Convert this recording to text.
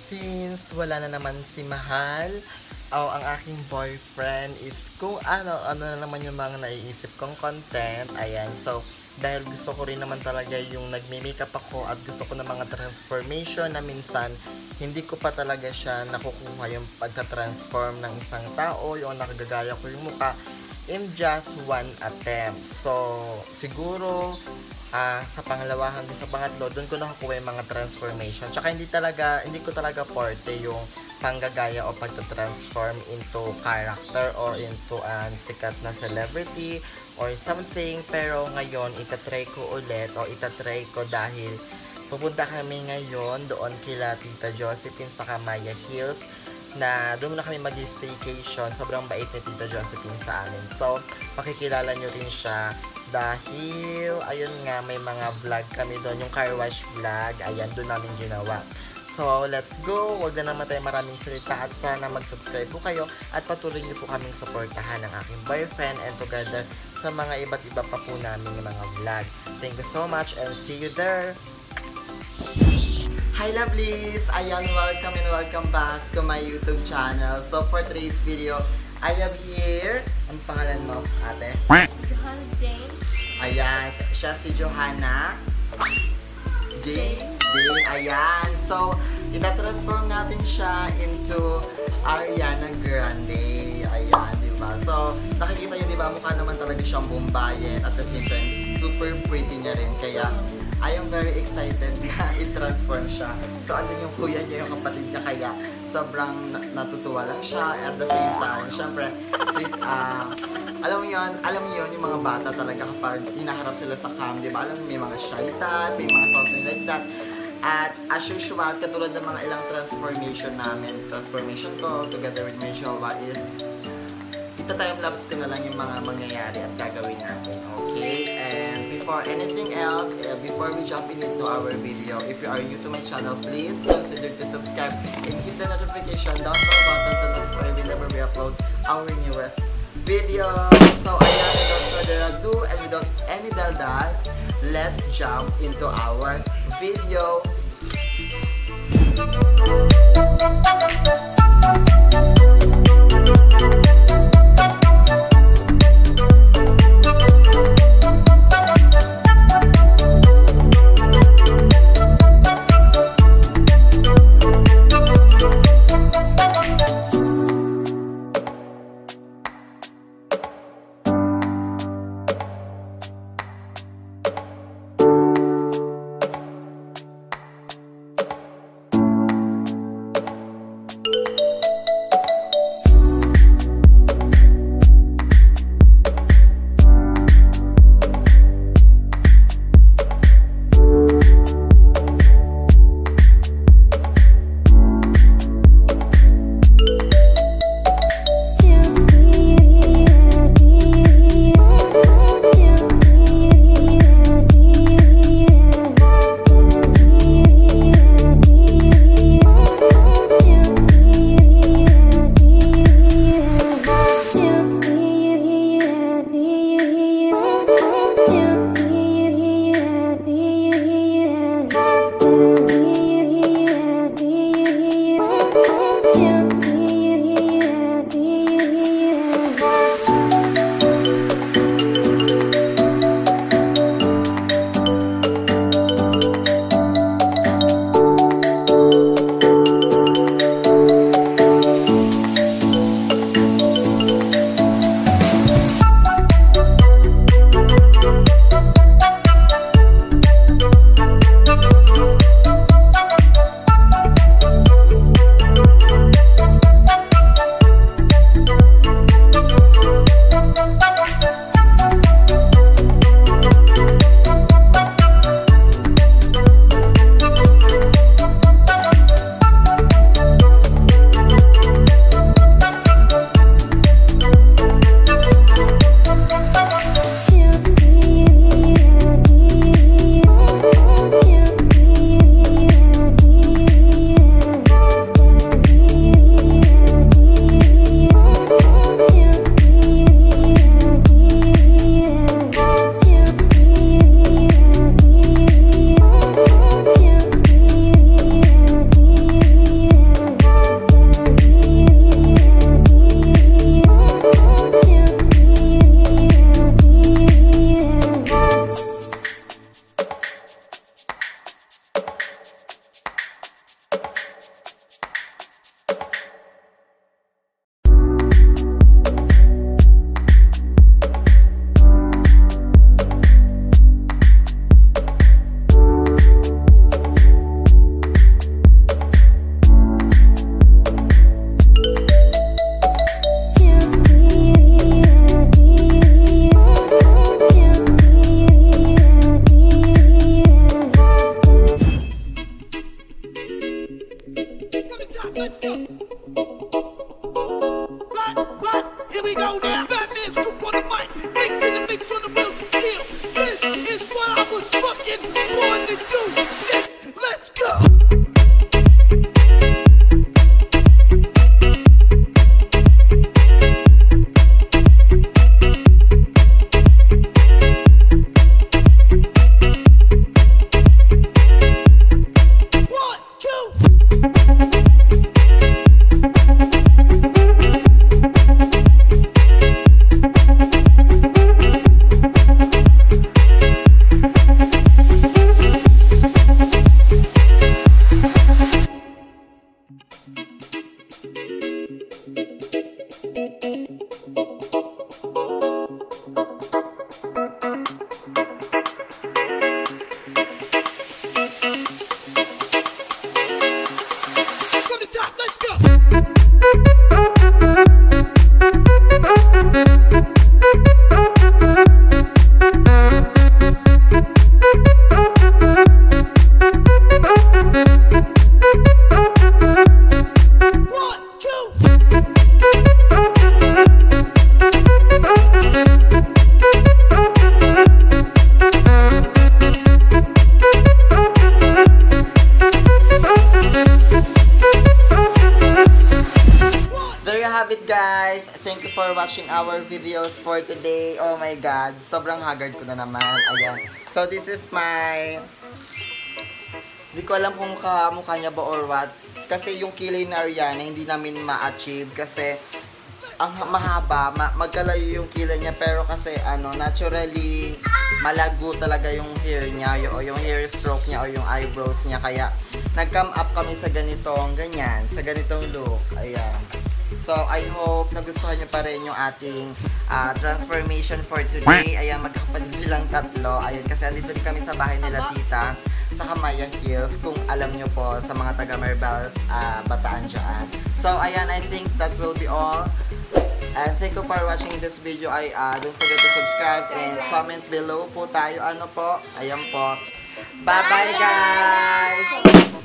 since wala na naman si Mahal, ang aking boyfriend is kung ano na naman yung mga naiisip kong content. Ayan, so dahil gusto ko rin naman talaga yung nagme-makeup ako at gusto ko ng mga transformation na minsan hindi ko pa talaga siya nakukuha yung pagka-transform ng isang tao, yung nakagagaya ko yung mukha in just one attempt. So, siguro sa pangalawa hanggang sa pangatlo, doon ko nakukuha yung mga transformation. Tsaka hindi ko talaga forte yung panggagaya o pagta-transform into character or into sikat na celebrity or something. Pero ngayon, itatry ko ulit o itatry ko dahil pupunta kami ngayon doon kila Tita Josephine sa Maya Hills na doon na kami mag-staycation. Sobrang bait ni Tita Josephine sa amin. So, makikilala nyo rin siya dahil, ayun nga, may mga vlog kami doon. Yung car wash vlog, ayan, doon namin ginawa. So, let's go! Huwag na naman tayo maraming salita at sana mag-subscribe po kayo at patuloy niyo po kaming supportahan ng aking boyfriend and together sa mga iba't iba pa po namin yung mga vlog. Thank you so much and see you there! Hi lovelies! Ayan, welcome and welcome back to my YouTube channel. So for today's video, I have here, ang pangalan mo, ate? Johanna Jane. Ayan, siya si Johanna Jane. Ayan, so itatransform natin siya into Ariana Grande. Ayan, diba? So nakikita nyo, diba, mukha naman talaga siyang Bombayan at the same time, super pretty niya rin. Kaya I am very excited na i-transform siya. So, andun yung kuya niya, yung kapatid niya, kaya sobrang natutuwa lang siya. At the same time, syempre, please, alam mo yun, yung mga bata talaga kapag hinaharap sila sa cam, di ba? Alam mo, may mga shy type, may mga something like that. At as usual, katulad ng mga ilang transformation namin, transformation ko, together with my jowa is, ita-timelapse ko na lang yung mga mangyayari at gagawin natin, okay? And before anything else, before we jump into our video, if you are new to my channel, please consider to subscribe and hit the notification down below button to notify whenever we upload our newest video. So, ayan, without further ado and without any daldal, let's jump into our video. top, let's go. Right, here we go now. Batman scoop on the mic, mixing the mix on the wheels of steel. This is what I was fucking born to do. Let's go. Have it guys, thank you for watching our videos for today. Oh my god, sobrang haggard ko na naman. Ayan, so this is my, di ko alam kung kamukha niya ba or what, kasi yung kilay na Ariana hindi namin ma-achieve kasi ang mahaba, magkalayo yung kilay niya, pero kasi ano, naturally malago talaga yung hair niya, yung hair stroke niya o yung eyebrows niya, kaya nag-come up kami sa ganitong ganyan, sa ganitong look. Ayan. So, I hope nagustuhan nyo pa rin yung ating transformation for today. Ayan, magkakapatid silang tatlo. Ayan, kasi andito rin kami sa bahay nila tita sa Kamayang Hills, kung alam nyo po sa mga taga Maribels, Bataan dyan. So, ayan, I think that will be all. And thank you for watching this video. Don't forget to subscribe and comment below po tayo. Ano po? Ayan po. Bye-bye guys!